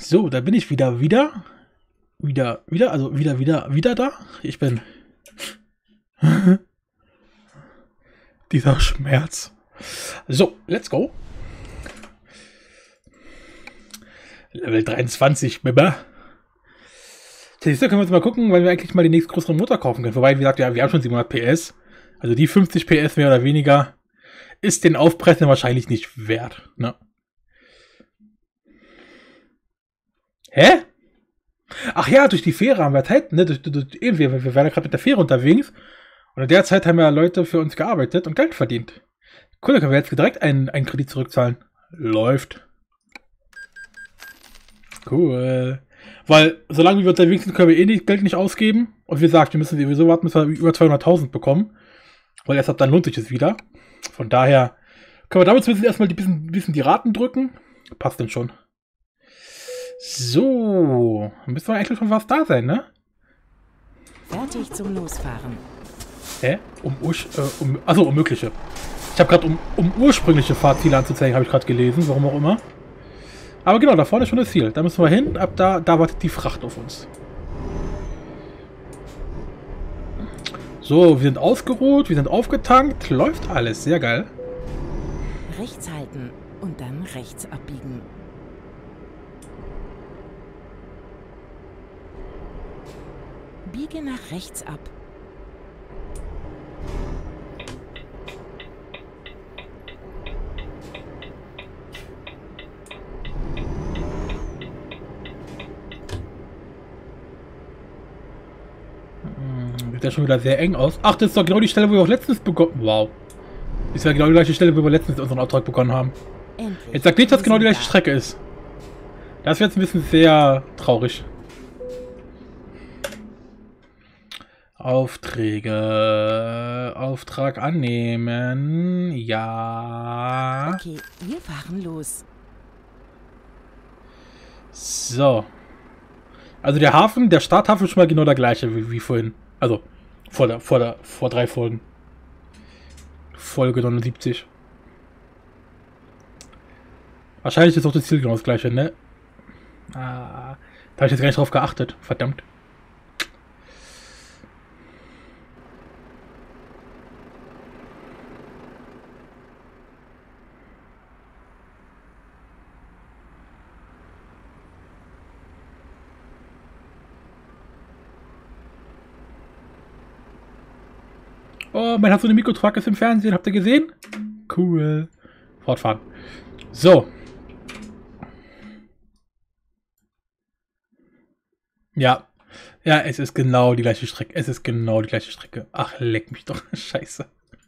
So, da bin ich wieder da. Ich bin dieser Schmerz. So, let's go. Level 23, Bibber. Jetzt können wir uns mal gucken, weil wir eigentlich mal den nächsten größeren Motor kaufen können. Wobei, wie gesagt, ja, wir haben schon 700 PS. Also die 50 PS mehr oder weniger ist den Aufpressen wahrscheinlich nicht wert. Ne? Hä? Ach ja, durch die Fähre haben wir Zeit, ne? Wir waren ja gerade mit der Fähre unterwegs. Und in der Zeit haben ja Leute für uns gearbeitet und Geld verdient. Cool, da können wir jetzt direkt einen Kredit zurückzahlen. Läuft. Cool. Weil, solange wir unterwegs sind, können wir Geld nicht ausgeben. Und wie gesagt, wir müssen sowieso warten, bis wir über 200.000 bekommen. Weil erst ab dann lohnt sich es wieder. Von daher können wir damit zumindest erstmal ein bisschen die Raten drücken. Passt denn schon. So. Dann müssen wir eigentlich schon fast da sein, ne? Fertig zum Losfahren. Hä? Also um mögliche. Ich habe gerade um ursprüngliche Fahrziele anzuzeigen, habe ich gerade gelesen, warum auch immer. Aber genau, da vorne ist schon das Ziel. Da müssen wir hin, ab da wartet die Fracht auf uns. So, wir sind ausgeruht, wir sind aufgetankt, läuft alles, sehr geil. Rechts halten und dann rechts abbiegen. Biege nach rechts ab. Sieht ja schon wieder sehr eng aus. Ach, das ist doch genau die Stelle, wo wir auch letztens begonnen. Wow. Ist ja genau die gleiche Stelle, wo wir letztens unseren Auftrag begonnen haben. Endlich. Jetzt sagt nicht, dass genau die gleiche Strecke ist. Das wird jetzt ein bisschen sehr traurig. Aufträge. Auftrag annehmen. Ja. Okay, wir fahren los. So. Also der Hafen, der Starthafen ist schon mal genau der gleiche wie vorhin. Also vor 3 Folgen. Folge 79. Wahrscheinlich ist auch das Ziel genau das gleiche, ne? Ah, da habe ich jetzt gar nicht drauf geachtet. Verdammt. Oh, mein Hatsune Miku Truck ist im Fernsehen. Habt ihr gesehen? Cool. Fortfahren. So. Ja. Ja, es ist genau die gleiche Strecke. Es ist genau die gleiche Strecke. Ach, leck mich doch. Scheiße.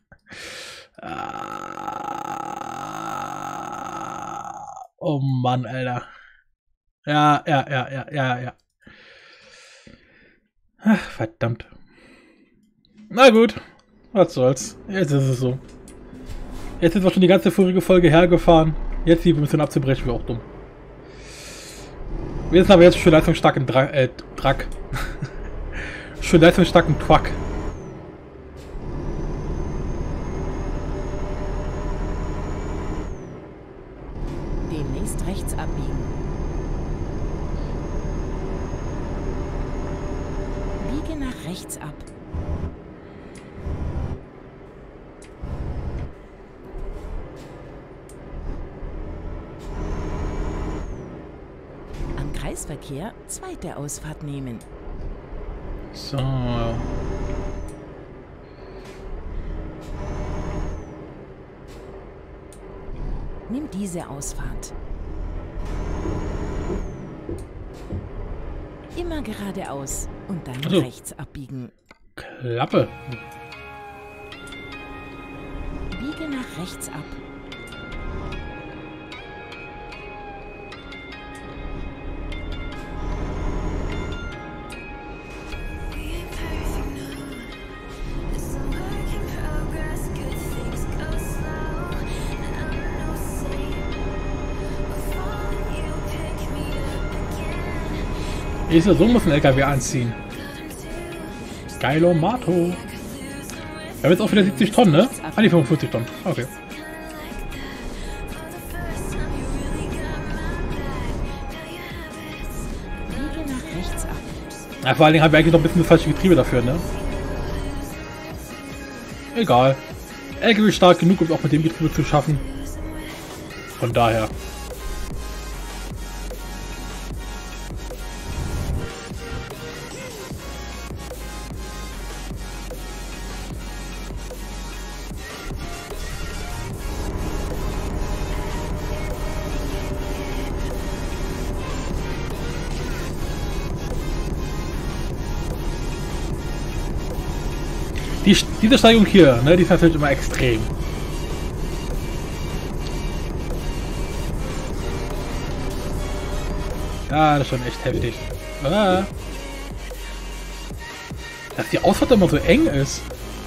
Oh Mann, Alter. Ja. Ach, verdammt. Na gut. Was soll's. Jetzt ist es so. Jetzt sind wir schon die ganze vorige Folge hergefahren. Jetzt hier ein bisschen abzubrechen, wäre auch dumm. Wir sind aber jetzt schon leistungsstarken Truck. Schon leistungsstarken Truck. Demnächst rechts abbiegen. Biege nach rechts ab. Kreisverkehr, zweite Ausfahrt nehmen. So. Nimm diese Ausfahrt. Immer geradeaus und dann Also. rechts abbiegen. Klappe. Biege nach rechts ab. Ist ja so, muss ein LKW anziehen. Geilo Mato. Wir haben jetzt auch wieder 70 Tonnen, ne? Ah, die 45 Tonnen. Okay. Ja, vor allen Dingen haben wir eigentlich noch ein bisschen das falsche Getriebe dafür, ne? Egal. LKW stark genug, um auch mit dem Getriebe zu schaffen. Von daher. Diese Steigung hier, ne, die ist natürlich immer extrem. Ja, das ist schon echt heftig. Ah. Dass die Ausfahrt immer so eng ist.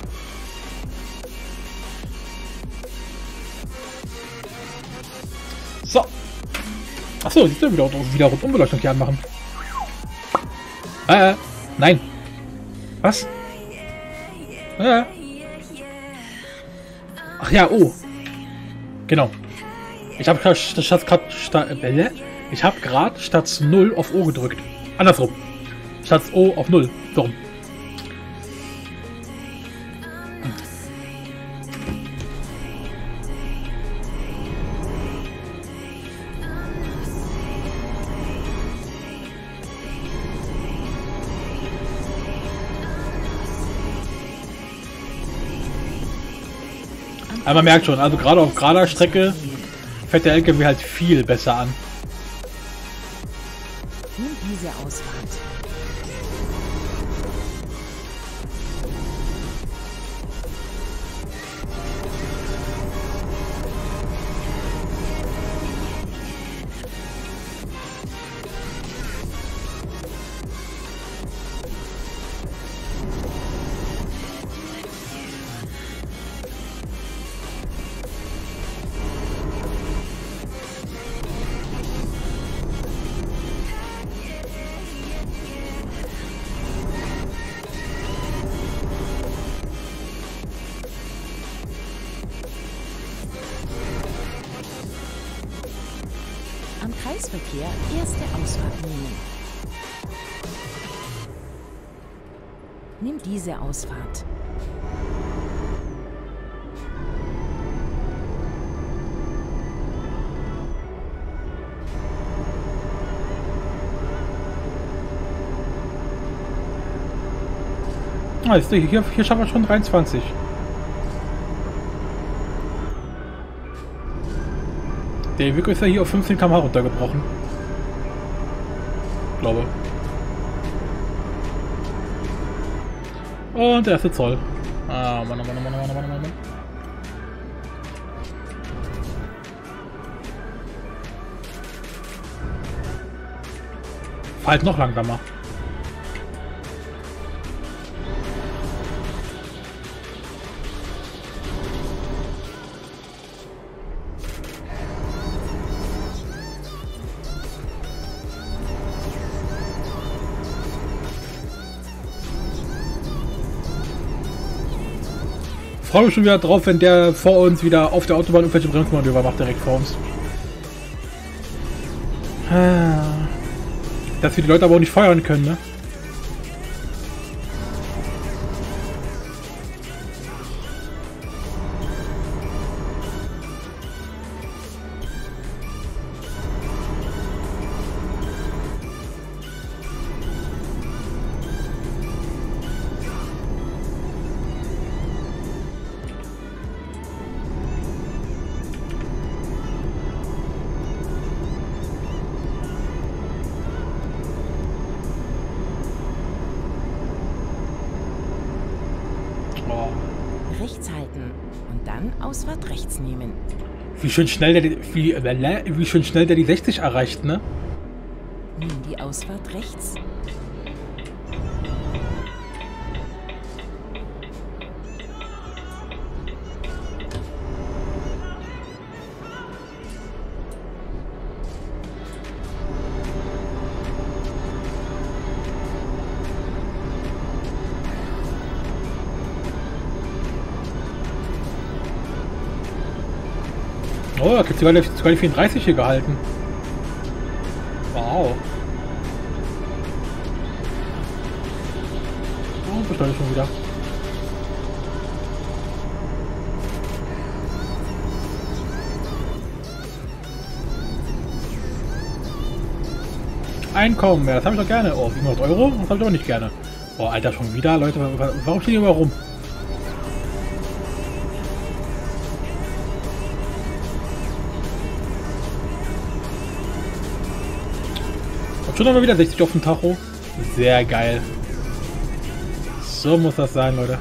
So. Achso, siehst du, wieder Rundumbeleuchtung hier anmachen. Nein. Was? Ach ja, oh. Genau. Ich habe gerade statt 0 auf O gedrückt. Andersrum. Statt O auf 0. So rum. Aber man merkt schon, also gerade auf gerader Strecke fährt der LKW halt viel besser an. Nimm diese Ausfahrt. Am Kreisverkehr erste Ausfahrt nehmen. Nimm diese Ausfahrt. Ah, hier schaffen wir schon 23. Der Weg ist ja hier auf 15 km/h runtergebrochen. Glaube. Und der erste Zoll. Ah, Mann. Fahr halt noch langsamer. Ich freue mich schon wieder drauf, wenn der vor uns wieder auf der Autobahn irgendwelche Bremsmanöver macht, direkt vor uns. Dass wir die Leute aber auch nicht feuern können, ne? Rechts halten und dann Ausfahrt rechts nehmen. Wie schön schnell der die 60 erreicht, ne? Nimm die Ausfahrt rechts. Oh, da gibt es sogar die 34 hier gehalten. Wow. Und beschleunigt schon wieder. Einkommen, ja, das habe ich doch gerne. Oh, 700 Euro? Das habe ich auch nicht gerne. Oh, Alter, schon wieder, Leute. Warum steht ihr immer rum? Und schon haben wir wieder 60 auf dem Tacho. Sehr geil. So muss das sein, Leute.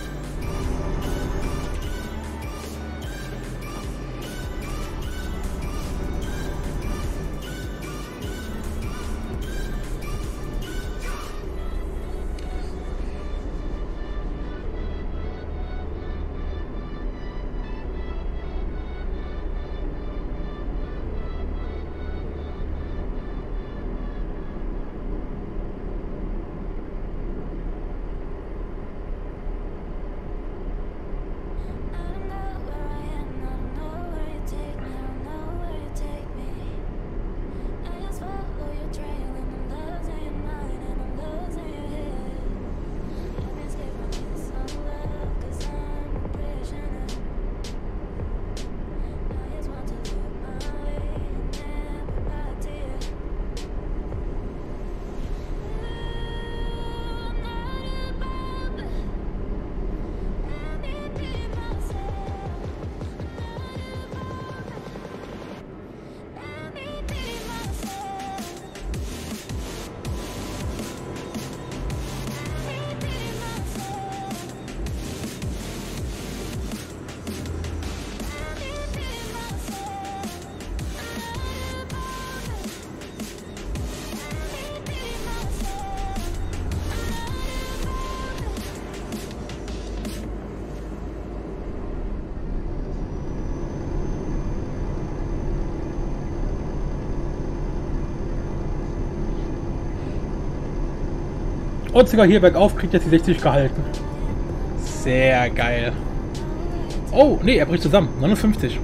Und sogar hier bergauf kriegt jetzt die 60 gehalten. Sehr geil. Oh, nee, er bricht zusammen. 59.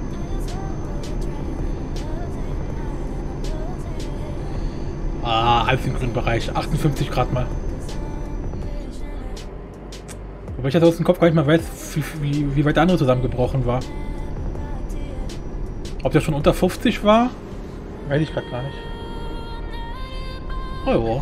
Ah, alles im grünen Bereich. 58 Grad mal. Wobei ich jetzt aus dem Kopf gar nicht mal weiß, wie weit der andere zusammengebrochen war. Ob der schon unter 50 war? Weiß ich gerade gar nicht. Oh ja.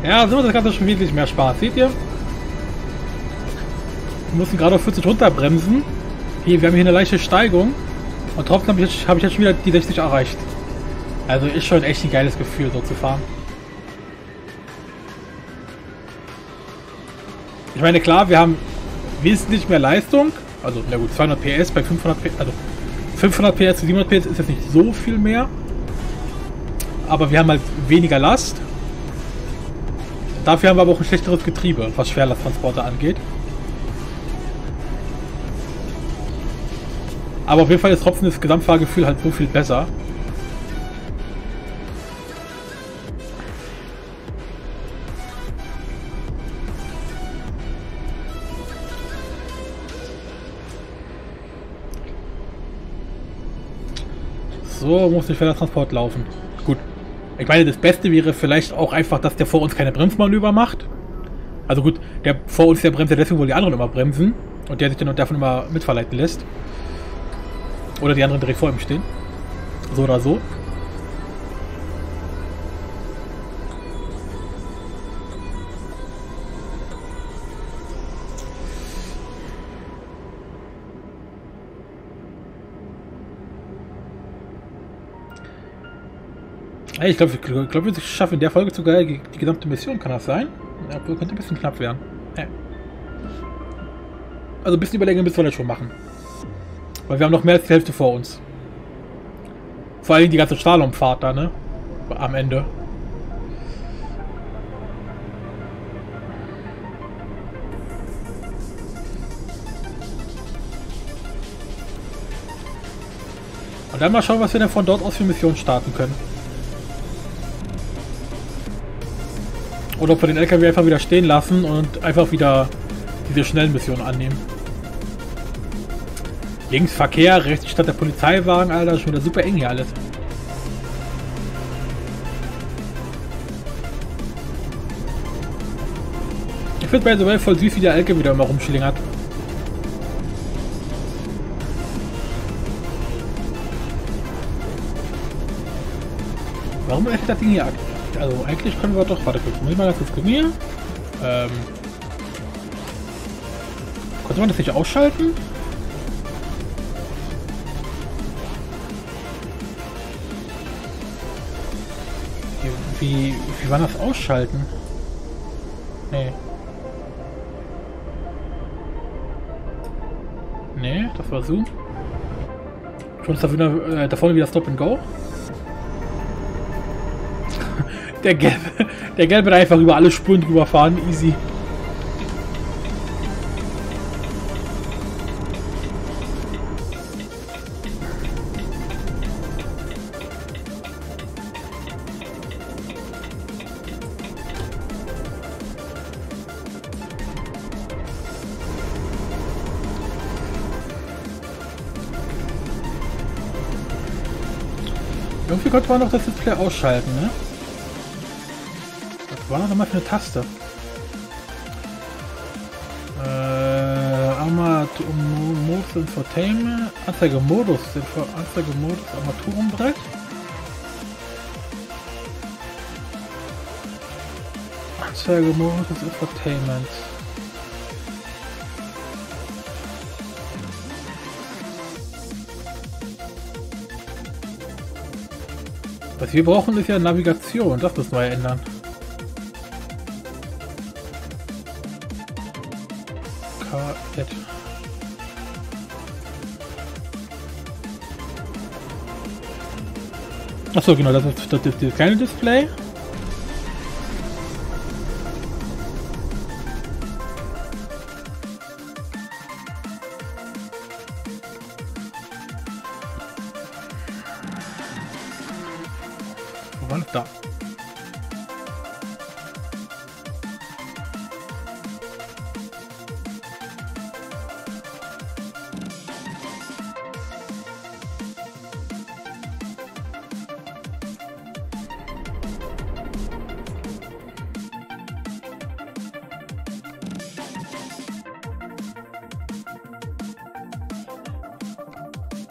Ja, so wird das Ganze schon wirklich mehr Spaß. Seht ihr? Wir mussten gerade auf 40 runterbremsen. Hier, wir haben hier eine leichte Steigung. Und trotzdem habe ich jetzt schon wieder die 60 erreicht. Also ist schon echt ein geiles Gefühl, so zu fahren. Ich meine, klar, wir haben wesentlich mehr Leistung. Also, na gut, 200 PS bei 500 PS. Also 500 PS zu 700 PS ist jetzt nicht so viel mehr. Aber wir haben halt weniger Last. Dafür haben wir aber auch ein schlechteres Getriebe, was Schwerlasttransporter angeht. Aber auf jeden Fall ist trotzdem das Gesamtfahrgefühl halt so viel besser. So muss der Schwerlasttransport laufen. Gut. Ich meine, das Beste wäre vielleicht auch einfach, dass der vor uns keine Bremsmanöver macht. Also gut, der vor uns, der bremst ja deswegen, wohl die anderen immer bremsen. Und der sich dann davon immer mitverleiten lässt. Oder die anderen direkt vor ihm stehen. So oder so. Hey, ich glaube, wir schaffen in der Folge sogar die gesamte Mission. Kann das sein? Ja, könnte ein bisschen knapp werden. Ja. Also ein bisschen Überlänge müssen wir das schon machen. Weil wir haben noch mehr als die Hälfte vor uns. Vor allem die ganze Slalomfahrt da, ne? Am Ende. Und dann mal schauen, was wir denn von dort aus für Missionen starten können. Oder ob wir den LKW einfach wieder stehen lassen und einfach wieder diese schnellen Missionen annehmen. Links Verkehr, rechts statt der Polizeiwagen, Alter, schon wieder super eng hier alles. Ich finde bei so voll süß, wie der LKW wieder immer rumschlingert. Warum ist das Ding hier aktiv? Also eigentlich können wir doch, warte kurz, muss ich mal das jetzt gucken hier? Konnte man das nicht ausschalten? Wie war das ausschalten? Nee. Nee, das war Zoom. Schon ist da vorne wieder Stop and Go. Der Gelbe hat einfach über alle Spuren drüber fahren, easy. Irgendwie konnte man noch das Display ausschalten, ne? Was war das nochmal für eine Taste? Modus Infotainment, Anzeigemodus, Armaturenbrett. Anzeigemodus Infotainment. Was wir brauchen, ist ja Navigation. Das müssen wir ja ändern. K-Ed. Achso, genau, das ist das kleine Display. Wo war das da?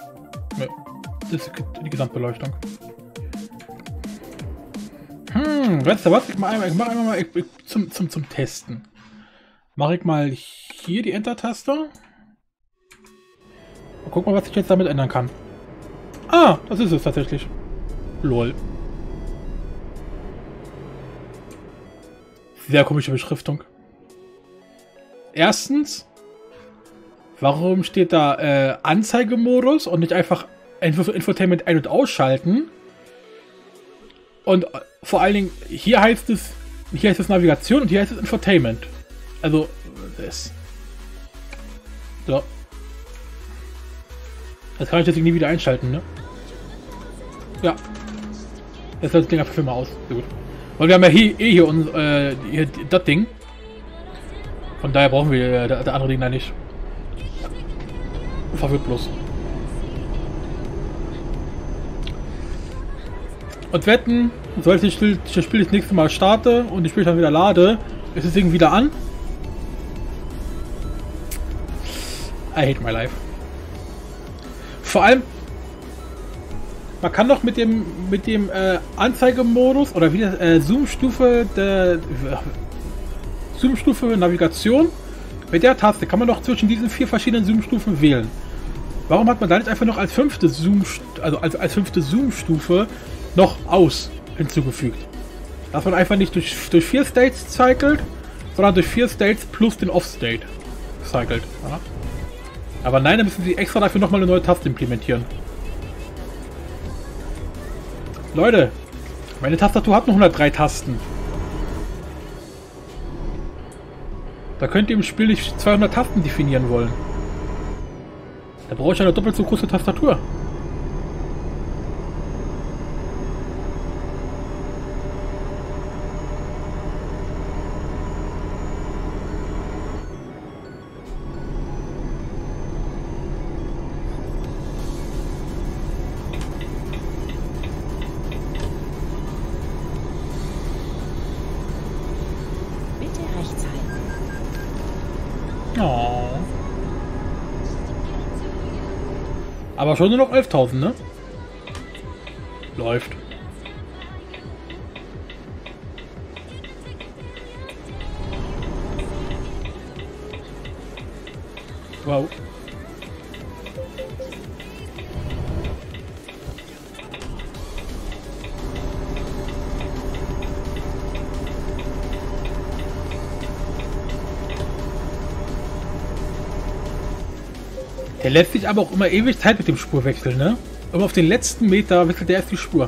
Das ist die Gesamtbeleuchtung. Weißt du was? Ich mache einmal mal zum Testen. Mache ich mal hier die Enter-Taste. Und guck mal, was ich jetzt damit ändern kann. Ah, das ist es tatsächlich. Lol. Sehr komische Beschriftung. Erstens, warum steht da Anzeigemodus und nicht einfach Infotainment ein- und ausschalten? Und vor allen Dingen, hier heißt es Navigation und hier heißt es Infotainment. Also, das. So. Das kann ich deswegen nie wieder einschalten, ne? Ja. Jetzt läuft das Ding einfach für mal aus. Sehr gut. Weil wir haben ja hier das Ding. Von daher brauchen wir das andere Ding da nicht. Verwirrt bloß. Und wetten, sollte ich das Spiel das nächste Mal starte und ich Spiel dann wieder lade, ist das Ding wieder an. I hate my life. Vor allem, man kann doch mit dem Anzeigemodus oder wie das Zoom-Stufe Navigation, mit der Taste kann man doch zwischen diesen 4 verschiedenen Zoom-Stufen wählen. Warum hat man da nicht einfach noch als fünfte Zoom-Stufe noch aus hinzugefügt? Dass man einfach nicht durch 4 States cycelt, sondern durch 4 States plus den Off-State cycelt. Ja? Aber nein, dann müssen sie extra dafür nochmal eine neue Taste implementieren. Leute, meine Tastatur hat nur 103 Tasten. Da könnt ihr im Spiel nicht 200 Tasten definieren wollen. Da brauche ich eine doppelt so große Tastatur. Oh. Aber schon nur noch 11.000, ne? Läuft. Wow. Der lässt sich aber auch immer ewig Zeit mit dem Spurwechsel, ne? Immer auf den letzten Meter wechselt der erst die Spur.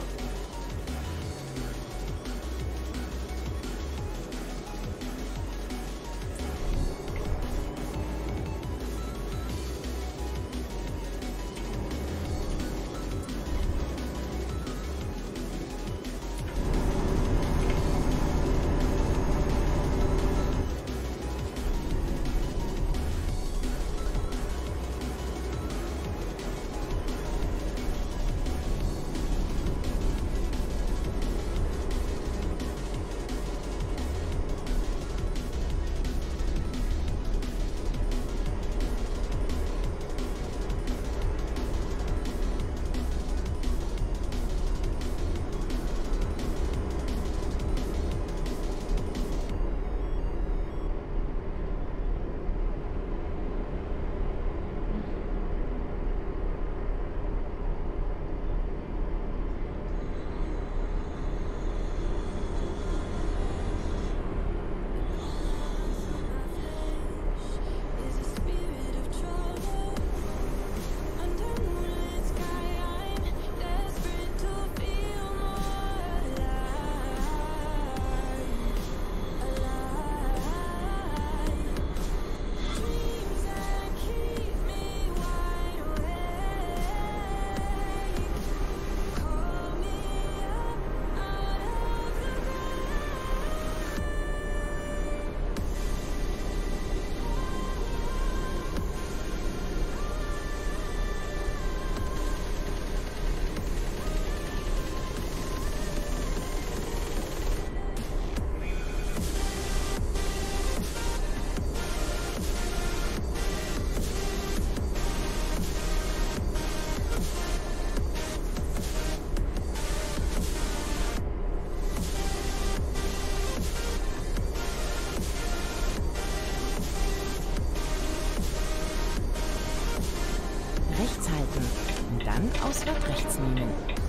halten und dann Ausfahrt rechts nehmen.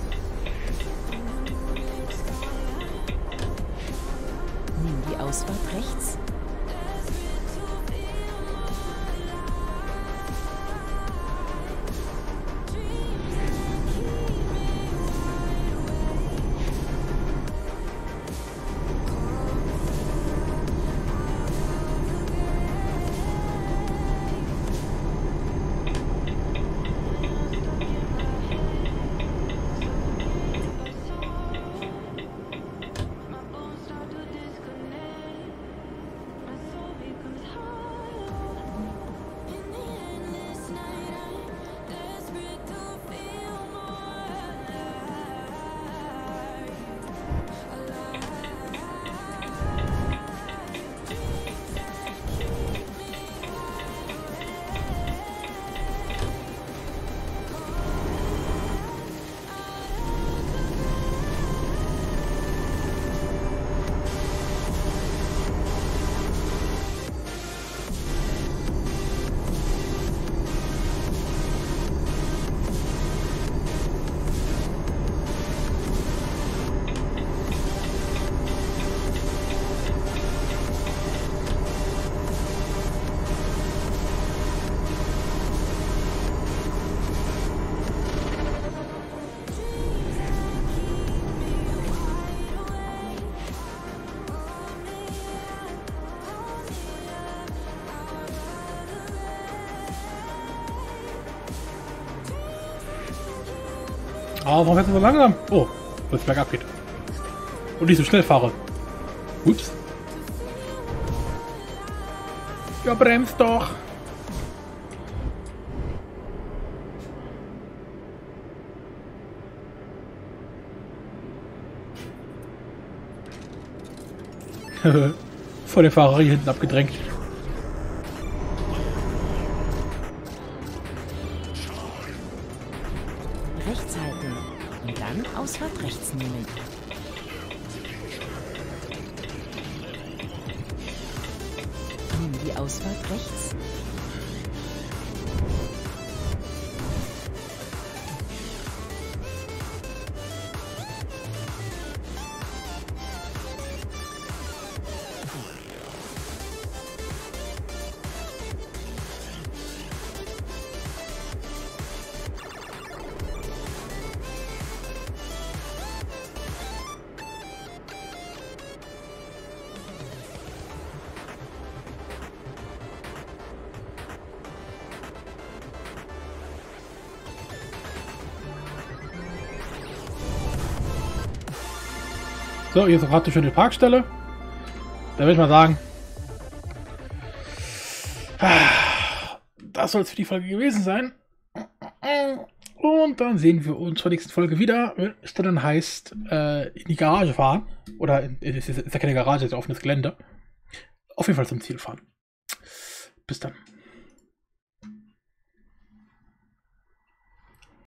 Nimm die Ausfahrt rechts. Ah, warum fährst du so langsam? Oh, weil es bergab geht. Und ich so schnell fahre. Ups. Ja, bremst doch. Vor der Ferrari hinten abgedrängt. Rechts halten und dann Ausfahrt rechts nehmen. Nimm die Ausfahrt rechts. So, hier ist gerade eine schöne Parkstelle. Da würde ich mal sagen, das soll es für die Folge gewesen sein. Und dann sehen wir uns zur nächsten Folge wieder, wenn es dann heißt, in die Garage fahren. Oder ist ja keine Garage, ist ja offenes Gelände. Auf jeden Fall zum Ziel fahren. Bis dann.